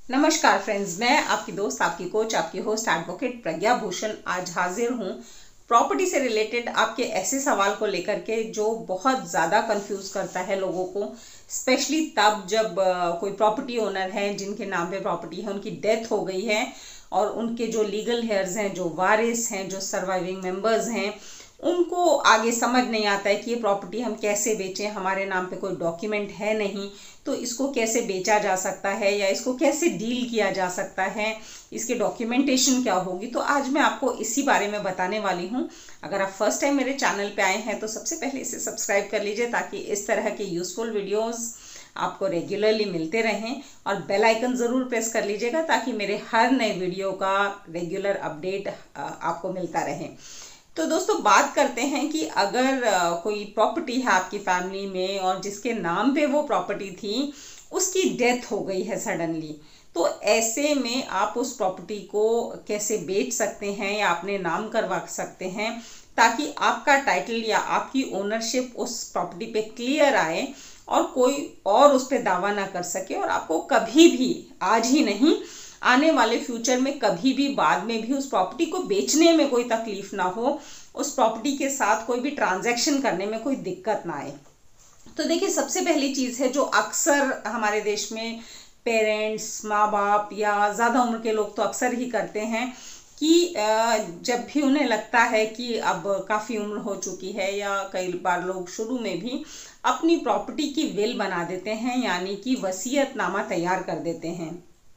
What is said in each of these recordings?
नमस्कार फ्रेंड्स, मैं आपकी दोस्त, आपकी कोच, आपकी होस्ट एडवोकेट प्रज्ञा भूषण आज हाजिर हूँ प्रॉपर्टी से रिलेटेड आपके ऐसे सवाल को लेकर के जो बहुत ज़्यादा कंफ्यूज करता है लोगों को। स्पेशली तब जब कोई प्रॉपर्टी ओनर है जिनके नाम पे प्रॉपर्टी है, उनकी डेथ हो गई है और उनके जो लीगल हेयर्स हैं, जो वारिस हैं, जो सर्वाइविंग मेंबर्स हैं, उनको आगे समझ नहीं आता है कि ये प्रॉपर्टी हम कैसे बेचें। हमारे नाम पे कोई डॉक्यूमेंट है नहीं, तो इसको कैसे बेचा जा सकता है या इसको कैसे डील किया जा सकता है, इसके डॉक्यूमेंटेशन क्या होगी। तो आज मैं आपको इसी बारे में बताने वाली हूँ। अगर आप फर्स्ट टाइम मेरे चैनल पे आए हैं तो सबसे पहले इसे सब्सक्राइब कर लीजिए ताकि इस तरह के यूजफुल वीडियोस आपको रेगुलरली मिलते रहें, और बेल आइकन ज़रूर प्रेस कर लीजिएगा ताकि मेरे हर नए वीडियो का रेगुलर अपडेट आपको मिलता रहे। तो दोस्तों, बात करते हैं कि अगर कोई प्रॉपर्टी है आपकी फैमिली में और जिसके नाम पे वो प्रॉपर्टी थी, उसकी डेथ हो गई है सडनली, तो ऐसे में आप उस प्रॉपर्टी को कैसे बेच सकते हैं या अपने नाम करवा सकते हैं ताकि आपका टाइटल या आपकी ओनरशिप उस प्रॉपर्टी पे क्लियर आए और कोई और उस पर दावा ना कर सके, और आपको कभी भी, आज ही नहीं आने वाले फ्यूचर में कभी भी बाद में भी उस प्रॉपर्टी को बेचने में कोई तकलीफ ना हो, उस प्रॉपर्टी के साथ कोई भी ट्रांजैक्शन करने में कोई दिक्कत ना आए। तो देखिए, सबसे पहली चीज है जो अक्सर हमारे देश में पेरेंट्स, माँ बाप या ज्यादा उम्र के लोग तो अक्सर ही करते हैं कि जब भी उन्हें लगता है कि अब काफी उम्र हो चुकी है, या कई बार लोग शुरू में भी अपनी प्रॉपर्टी की विल बना देते हैं, यानी कि वसीयतनामा तैयार कर देते हैं।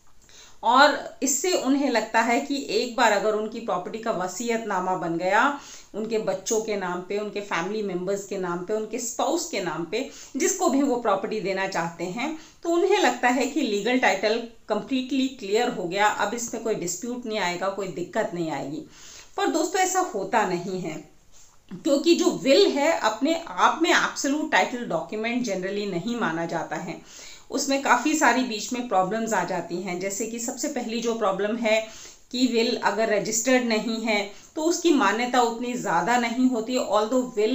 और इससे उन्हें लगता है कि एक बार अगर उनकी प्रॉपर्टी का वसीयतनामा बन गया, उनके बच्चों के नाम पे, उनके फैमिली मेंबर्स के नाम पे, उनके स्पाउस के नाम पे, जिसको भी वो प्रॉपर्टी देना चाहते हैं, तो उन्हें लगता है कि लीगल टाइटल कंप्लीटली क्लियर हो गया, अब इसमें कोई डिस्प्यूट नहीं आएगा, कोई दिक्कत नहीं आएगी। पर दोस्तों, ऐसा होता नहीं है, क्योंकि जो विल है अपने आप में एब्सोल्यूट टाइटल डॉक्यूमेंट जनरली नहीं माना जाता है। उसमें काफ़ी सारी बीच में प्रॉब्लम्स आ जाती हैं। जैसे कि सबसे पहली जो प्रॉब्लम है कि विल अगर रजिस्टर्ड नहीं है तो उसकी मान्यता उतनी ज़्यादा नहीं होती। ऑल्दो विल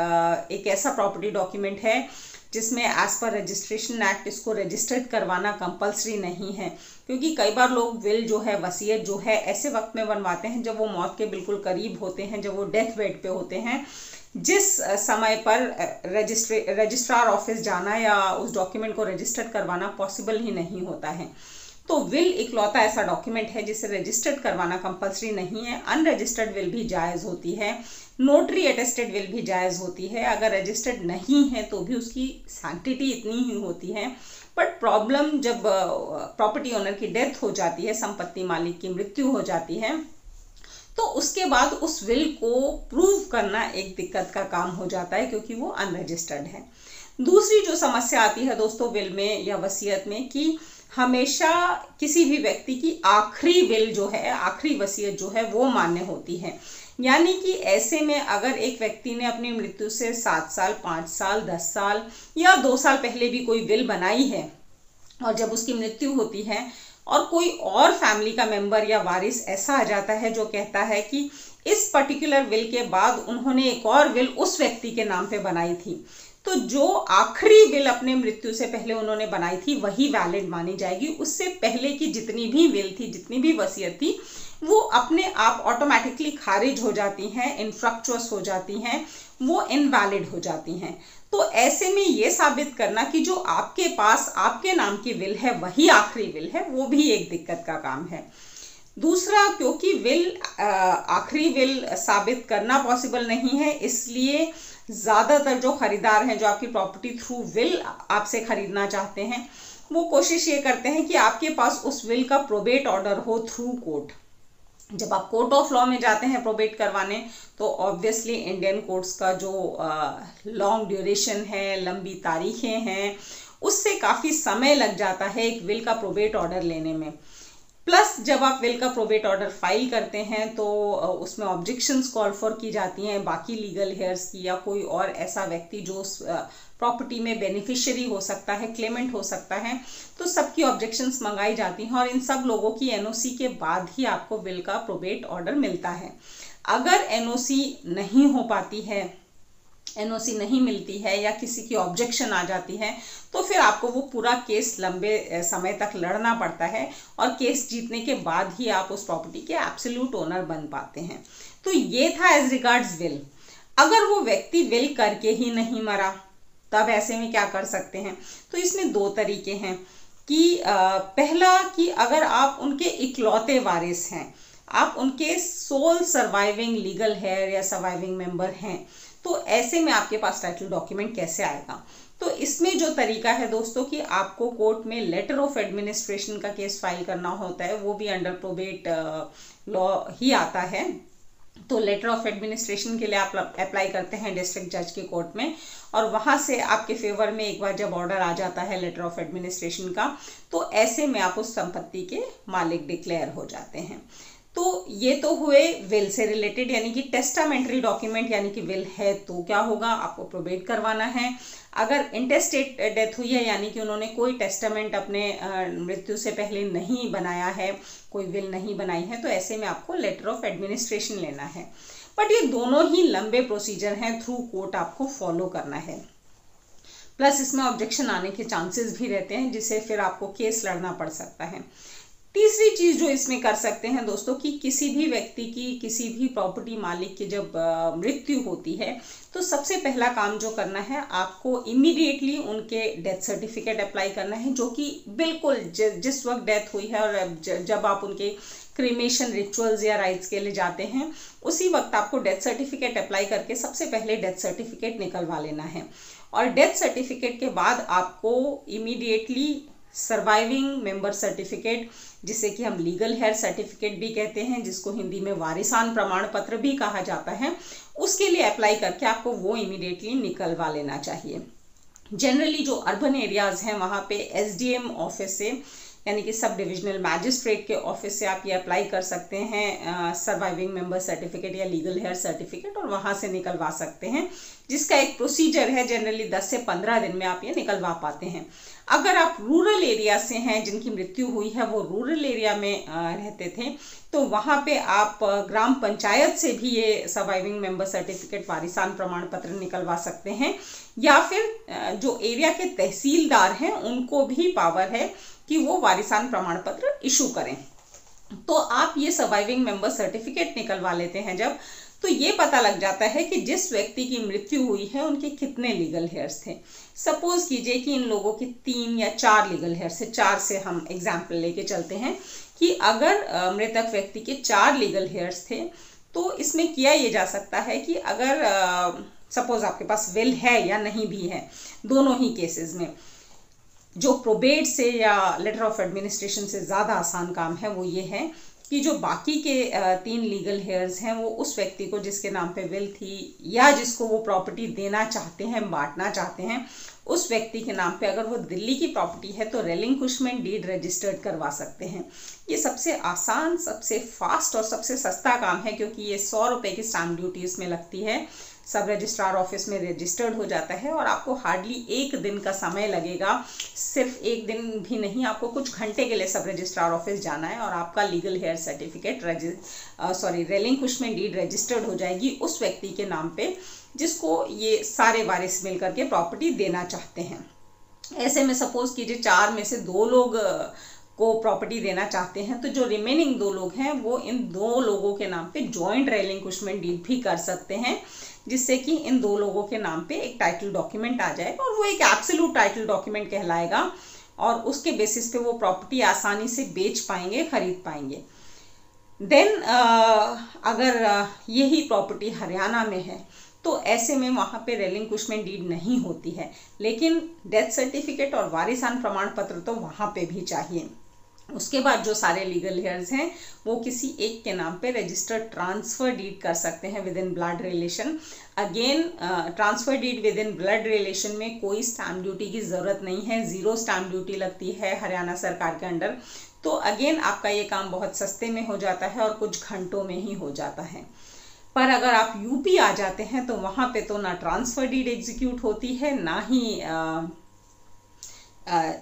एक ऐसा प्रॉपर्टी डॉक्यूमेंट है जिसमें एज पर रजिस्ट्रेशन एक्ट इसको रजिस्टर्ड करवाना कंपलसरी नहीं है, क्योंकि कई बार लोग विल जो है, वसीयत जो है, ऐसे वक्त में बनवाते हैं जब वो मौत के बिल्कुल करीब होते हैं, जब वो डेथ बेड पे होते हैं, जिस समय पर रजिस्ट्रार ऑफिस जाना या उस डॉक्यूमेंट को रजिस्टर्ड करवाना पॉसिबल ही नहीं होता है। तो विल इकलौता ऐसा डॉक्यूमेंट है जिसे रजिस्टर्ड करवाना कंपलसरी नहीं है। अनरजिस्टर्ड विल भी जायज़ होती है, नोटरी अटेस्टेड विल भी जायज़ होती है। अगर रजिस्टर्ड नहीं है तो भी उसकी सैंक्टिटी इतनी ही होती है। बट प्रॉब्लम जब प्रॉपर्टी ओनर की डेथ हो जाती है, संपत्ति मालिक की मृत्यु हो जाती है, तो उसके बाद उस विल को प्रूव करना एक दिक्कत का काम हो जाता है, क्योंकि वो अनरजिस्टर्ड है। दूसरी जो समस्या आती है दोस्तों विल में या वसीयत में, कि हमेशा किसी भी व्यक्ति की आखिरी विल जो है, आखिरी वसीयत जो है, वो मान्य होती है। यानी कि ऐसे में अगर एक व्यक्ति ने अपनी मृत्यु से 7 साल, 5 साल, 10 साल या 2 साल पहले भी कोई विल बनाई है, और जब उसकी मृत्यु होती है और कोई और फैमिली का मेंबर या वारिस ऐसा आ जाता है जो कहता है कि इस पर्टिकुलर विल के बाद उन्होंने एक और विल उस व्यक्ति के नाम पे बनाई थी, तो जो आखिरी विल अपने मृत्यु से पहले उन्होंने बनाई थी वही वैलिड मानी जाएगी। उससे पहले की जितनी भी विल थी, जितनी भी वसीयत थी, वो अपने आप ऑटोमेटिकली खारिज हो जाती हैं, इनफ्रक्चुअस हो जाती हैं, वो इनवैलिड हो जाती हैं। तो ऐसे में ये साबित करना कि जो आपके पास आपके नाम की विल है वही आखिरी विल है, वो भी एक दिक्कत का काम है। दूसरा, क्योंकि विल आखिरी विल साबित करना पॉसिबल नहीं है, इसलिए ज़्यादातर जो खरीदार हैं, जो आपकी प्रॉपर्टी थ्रू विल आपसे खरीदना चाहते हैं, वो कोशिश ये करते हैं कि आपके पास उस विल का प्रोबेट ऑर्डर हो थ्रू कोर्ट। जब आप कोर्ट ऑफ लॉ में जाते हैं प्रोबेट करवाने, तो ऑब्वियसली इंडियन कोर्ट्स का जो लॉन्ग ड्यूरेशन है, लंबी तारीखें हैं, उससे काफ़ी समय लग जाता है एक विल का प्रोबेट ऑर्डर लेने में। प्लस जब आप विल का प्रोबेट ऑर्डर फाइल करते हैं तो उसमें ऑब्जेक्शंस कॉल फॉर की जाती हैं बाकी लीगल हेयर्स की, या कोई और ऐसा व्यक्ति जो उस प्रॉपर्टी में बेनिफिशियरी हो सकता है, क्लेमेंट हो सकता है, तो सबकी ऑब्जेक्शंस मंगाई जाती हैं, और इन सब लोगों की एनओसी के बाद ही आपको विल का प्रोबेट ऑर्डर मिलता है। अगर एनओसी नहीं हो पाती है एनओसी नहीं मिलती है या किसी की ऑब्जेक्शन आ जाती है, तो फिर आपको वो पूरा केस लंबे समय तक लड़ना पड़ता है और केस जीतने के बाद ही आप उस प्रॉपर्टी के एब्सोल्यूट ओनर बन पाते हैं। तो ये था एज रिगार्ड्स विल। अगर वो व्यक्ति विल करके ही नहीं मरा, तब ऐसे में क्या कर सकते हैं? तो इसमें दो तरीके हैं कि पहला कि अगर आप उनके इकलौते वारिस हैं, आप उनके सोल सर्वाइविंग लीगल हेयर या सर्वाइविंग मेंबर हैं, तो ऐसे में आपके पास टाइटल डॉक्यूमेंट कैसे आएगा? तो इसमें जो तरीका है दोस्तों कि आपको कोर्ट में लेटर ऑफ एडमिनिस्ट्रेशन का केस फाइल करना होता है, वो भी अंडर प्रोबेट लॉ ही आता है। तो लेटर ऑफ एडमिनिस्ट्रेशन के लिए आप अप्लाई करते हैं डिस्ट्रिक्ट जज के कोर्ट में, और वहां से आपके फेवर में एक बार जब ऑर्डर आ जाता है लेटर ऑफ एडमिनिस्ट्रेशन का, तो ऐसे में आप उस संपत्ति के मालिक डिक्लेयर हो जाते हैं। तो ये तो हुए विल से रिलेटेड, यानी कि टेस्टामेंट्री डॉक्यूमेंट, यानी कि विल है तो क्या होगा, आपको प्रोबेट करवाना है। अगर इंटेस्टेट डेथ हुई है, यानी कि उन्होंने कोई टेस्टामेंट अपने मृत्यु से पहले नहीं बनाया है, कोई विल नहीं बनाई है, तो ऐसे में आपको लेटर ऑफ एडमिनिस्ट्रेशन लेना है। बट ये दोनों ही लंबे प्रोसीजर हैं, थ्रू कोर्ट आपको फॉलो करना है। प्लस इसमें ऑब्जेक्शन आने के चांसेस भी रहते हैं, जिससे फिर आपको केस लड़ना पड़ सकता है। तीसरी चीज जो इसमें कर सकते हैं दोस्तों कि किसी भी व्यक्ति की, किसी भी प्रॉपर्टी मालिक की जब मृत्यु होती है, तो सबसे पहला काम जो करना है, आपको इमीडिएटली उनके डेथ सर्टिफिकेट अप्लाई करना है, जो कि बिल्कुल जिस वक्त डेथ हुई है और जब आप उनके क्रीमेशन रिचुअल्स या राइट्स के लिए जाते हैं, उसी वक्त आपको डेथ सर्टिफिकेट अप्लाई करके सबसे पहले डेथ सर्टिफिकेट निकलवा लेना है। और डेथ सर्टिफिकेट के बाद आपको इमीडिएटली सर्वाइविंग मेंबर सर्टिफिकेट, जिसे कि हम लीगल हेयर सर्टिफिकेट भी कहते हैं, जिसको हिंदी में वारिसान प्रमाण पत्र भी कहा जाता है, उसके लिए अप्लाई करके आपको वो इमीडिएटली निकलवा लेना चाहिए। जनरली जो अर्बन एरियाज हैं वहाँ पे एसडीएम ऑफिस से, यानी कि सब डिविजनल मैजिस्ट्रेट के ऑफिस से आप ये अप्लाई कर सकते हैं सर्वाइविंग मेंबर सर्टिफिकेट या लीगल हेयर सर्टिफिकेट, और वहाँ से निकलवा सकते हैं, जिसका एक प्रोसीजर है। जनरली 10 से 15 दिन में आप ये निकलवा पाते हैं। अगर आप रूरल एरिया से हैं, जिनकी मृत्यु हुई है वो रूरल एरिया में रहते थे, तो वहाँ पे आप ग्राम पंचायत से भी ये सर्वाइविंग मेंबर सर्टिफिकेट, वारिसान प्रमाण पत्र निकलवा सकते हैं, या फिर जो एरिया के तहसीलदार हैं उनको भी पावर है कि वो वारिसान प्रमाण पत्र इशू करें। तो आप ये सर्वाइविंग मेंबर सर्टिफिकेट निकलवा लेते हैं जब, तो ये पता लग जाता है कि जिस व्यक्ति की मृत्यु हुई है उनके कितने लीगल हेयर्स थे। सपोज कीजिए कि इन लोगों के 3 या 4 लीगल हेयर्स है, 4 से हम एग्जाम्पल लेके चलते हैं कि अगर मृतक व्यक्ति के 4 लीगल हेयर्स थे, तो इसमें किया ये जा सकता है कि अगर सपोज आपके पास विल है या नहीं भी है, दोनों ही केसेस में जो प्रोबेट से या लेटर ऑफ एडमिनिस्ट्रेशन से ज़्यादा आसान काम है वो ये है कि जो बाकी के 3 लीगल हेयर्स हैं, वो उस व्यक्ति को जिसके नाम पे विल थी या जिसको वो प्रॉपर्टी देना चाहते हैं, बांटना चाहते हैं, उस व्यक्ति के नाम पे अगर वो दिल्ली की प्रॉपर्टी है तो रेलिंक्विशमेंट डीड रजिस्टर्ड करवा सकते हैं। ये सबसे आसान, सबसे फास्ट और सबसे सस्ता काम है, क्योंकि ये 100 रुपये की स्टैम्प ड्यूटी इसमें लगती है। सब रजिस्ट्रार ऑफिस में रजिस्टर्ड हो जाता है और आपको हार्डली 1 दिन का समय लगेगा। सिर्फ 1 दिन भी नहीं, आपको कुछ घंटे के लिए सब रजिस्ट्रार ऑफिस जाना है और आपका legal heir certificate relinquishment deed registered हो जाएगी उस व्यक्ति के नाम पे जिसको ये सारे वारिस मिल करके प्रॉपर्टी देना चाहते हैं। ऐसे में सपोज कीजिए 4 में से 2 लोग को प्रॉपर्टी देना चाहते हैं, तो जो रिमेनिंग 2 लोग हैं वो इन 2 लोगों के नाम पे जॉइंट रेलिंक्विशमेंट डीड भी कर सकते हैं, जिससे कि इन 2 लोगों के नाम पे एक टाइटल डॉक्यूमेंट आ जाएगा और वो एक एब्सोल्यूट टाइटल डॉक्यूमेंट कहलाएगा, और उसके बेसिस पे वो प्रॉपर्टी आसानी से बेच पाएंगे, खरीद पाएंगे। देन अगर यही प्रॉपर्टी हरियाणा में है तो ऐसे में वहाँ पे रेलिंक्विशमेंट डीड नहीं होती है, लेकिन डेथ सर्टिफिकेट और वारिसान प्रमाण पत्र तो वहाँ पे भी चाहिए। उसके बाद जो सारे लीगल हेयर्स हैं वो किसी एक के नाम पे रजिस्टर्ड ट्रांसफर डीड कर सकते हैं within blood relation. Again transfer deed within blood relation में कोई स्टैम्प ड्यूटी की ज़रूरत नहीं है, 0 स्टैम्प ड्यूटी लगती है हरियाणा सरकार के अंडर। तो अगेन आपका ये काम बहुत सस्ते में हो जाता है और कुछ घंटों में ही हो जाता है। पर अगर आप यूपी आ जाते हैं तो वहाँ पे तो ना ट्रांसफर डीड एग्जीक्यूट होती है, ना ही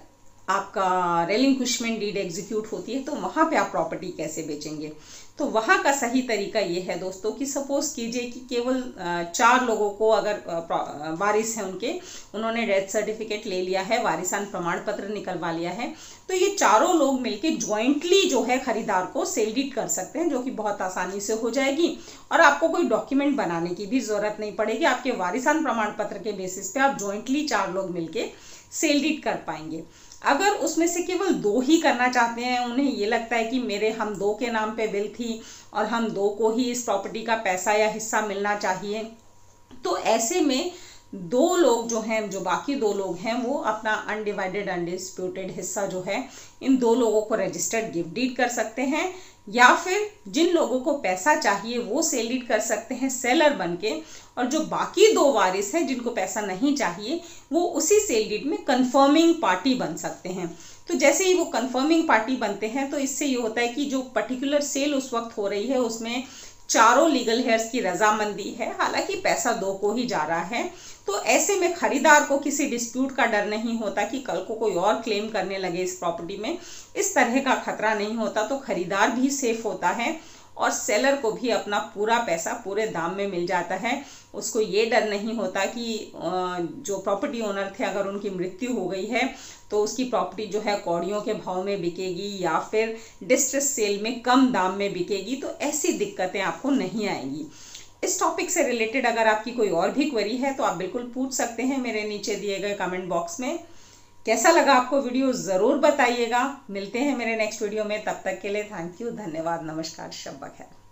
आपका रेलिंक्विशमेंट डीड एग्जीक्यूट होती है, तो वहाँ पे आप प्रॉपर्टी कैसे बेचेंगे। तो वहाँ का सही तरीका ये है दोस्तों कि सपोज कीजिए कि केवल 4 लोगों को अगर वारिस हैं उन्होंने डेथ सर्टिफिकेट ले लिया है, वारिसान प्रमाण पत्र निकलवा लिया है, तो ये चारों लोग मिलके ज्वाइंटली जो है खरीदार को सेल डीड कर सकते हैं, जो कि बहुत आसानी से हो जाएगी और आपको कोई डॉक्यूमेंट बनाने की भी जरूरत नहीं पड़ेगी। आपके वारिसान प्रमाण पत्र के बेसिस पे आप ज्वाइंटली 4 लोग मिलके सेल डीड कर पाएंगे। अगर उसमें से केवल 2 ही करना चाहते हैं, उन्हें ये लगता है कि हम 2 के नाम पे विल थी और हम 2 को ही इस प्रॉपर्टी का पैसा या हिस्सा मिलना चाहिए, तो ऐसे में 2 लोग जो हैं, जो बाकी 2 लोग हैं, वो अपना अनडिवाइडेड अनडिस्प्यूटेड हिस्सा जो है इन 2 लोगों को रजिस्टर्ड गिफ्ट डीड कर सकते हैं, या फिर जिन लोगों को पैसा चाहिए वो सेल डीड कर सकते हैं सेलर बनके, और जो बाकी 2 वारिस हैं जिनको पैसा नहीं चाहिए वो उसी सेल डीड में कंफर्मिंग पार्टी बन सकते हैं। तो जैसे ही वो कंफर्मिंग पार्टी बनते हैं तो इससे ये होता है कि जो पर्टिकुलर सेल उस वक्त हो रही है उसमें चारों लीगल हेयर्स की रजामंदी है, हालांकि पैसा 2 को ही जा रहा है। तो ऐसे में खरीदार को किसी डिस्प्यूट का डर नहीं होता कि कल को कोई और क्लेम करने लगे इस प्रॉपर्टी में, इस तरह का खतरा नहीं होता। तो खरीदार भी सेफ होता है और सेलर को भी अपना पूरा पैसा पूरे दाम में मिल जाता है। उसको ये डर नहीं होता कि जो प्रॉपर्टी ओनर थे अगर उनकी मृत्यु हो गई है तो उसकी प्रॉपर्टी जो है कौड़ियों के भाव में बिकेगी या फिर डिस्ट्रेस सेल में कम दाम में बिकेगी, तो ऐसी दिक्कतें आपको नहीं आएंगी। इस टॉपिक से रिलेटेड अगर आपकी कोई और भी क्वेरी है तो आप बिल्कुल पूछ सकते हैं मेरे नीचे दिए गए कमेंट बॉक्स में। कैसा लगा आपको वीडियो ज़रूर बताइएगा। मिलते हैं मेरे नेक्स्ट वीडियो में, तब तक के लिए थैंक यू, धन्यवाद, नमस्कार, शब बखैर।